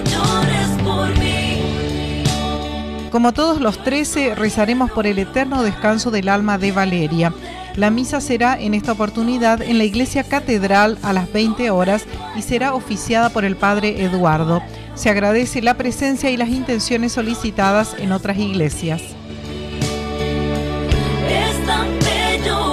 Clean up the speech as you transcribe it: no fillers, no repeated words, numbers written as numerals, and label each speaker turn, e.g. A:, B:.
A: llores por mí.
B: Como todos los 13, rezaremos por el eterno descanso del alma de Valeria. La misa será en esta oportunidad en la Iglesia Catedral a las 20 horas y será oficiada por el Padre Eduardo. Se agradece la presencia y las intenciones solicitadas en otras iglesias.
A: Es tan bello